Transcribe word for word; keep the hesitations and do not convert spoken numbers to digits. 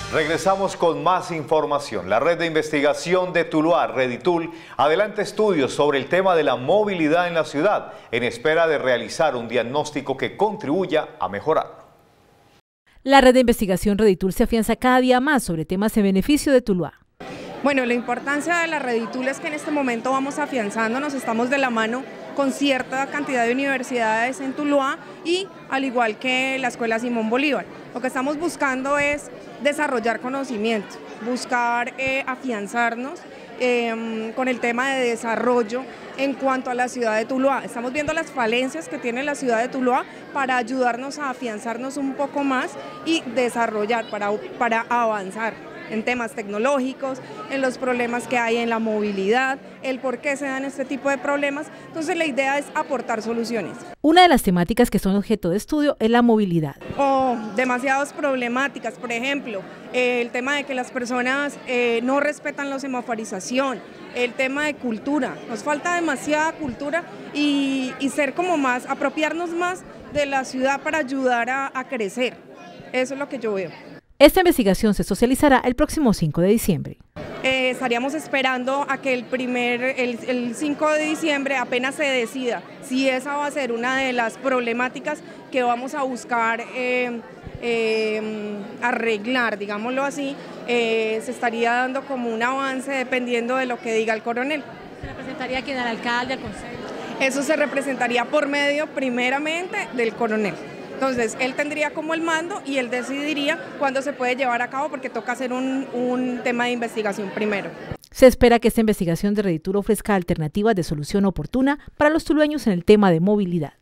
Regresamos con más información. La red de investigación de Tuluá, Reditul, adelanta estudios sobre el tema de la movilidad en la ciudad, en espera de realizar un diagnóstico que contribuya a mejorar. La red de investigación Reditul se afianza cada día más sobre temas en beneficio de Tuluá. Bueno, la importancia de la Reditul es que en este momento vamos afianzándonos, estamos de la mano con cierta cantidad de universidades en Tuluá y al igual que la Escuela Simón Bolívar. Lo que estamos buscando es desarrollar conocimiento, buscar eh, afianzarnos eh, con el tema de desarrollo en cuanto a la ciudad de Tuluá. Estamos viendo las falencias que tiene la ciudad de Tuluá para ayudarnos a afianzarnos un poco más y desarrollar, para, para avanzar en temas tecnológicos, en los problemas que hay en la movilidad, el por qué se dan este tipo de problemas. Entonces la idea es aportar soluciones. Una de las temáticas que son objeto de estudio es la movilidad. Oh, demasiadas problemáticas, por ejemplo, eh, el tema de que las personas eh, no respetan la semaforización, el tema de cultura, nos falta demasiada cultura y, y ser como más, apropiarnos más de la ciudad para ayudar a, a crecer. Eso es lo que yo veo. Esta investigación se socializará el próximo cinco de diciembre. Eh, estaríamos esperando a que el, primer, el, el cinco de diciembre apenas se decida si esa va a ser una de las problemáticas que vamos a buscar eh, eh, arreglar, digámoslo así, eh, se estaría dando como un avance dependiendo de lo que diga el coronel. ¿Se representaría quién, al alcalde, al consejo? Eso se representaría por medio primeramente del coronel. Entonces, él tendría como el mando y él decidiría cuándo se puede llevar a cabo porque toca hacer un, un tema de investigación primero. Se espera que esta investigación de Reditul ofrezca alternativas de solución oportuna para los tulueños en el tema de movilidad.